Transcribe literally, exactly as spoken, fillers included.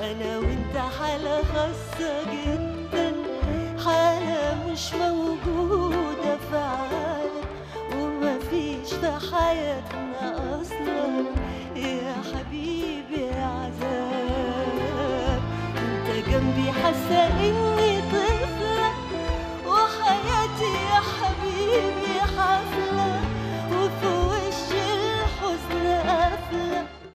أنا وأنت حالة خاصة جدا، حالة مش موجودة في عالم ومفيش في حياتنا أصلا يا حبيبي عذاب. أنت جنبي حاسة إني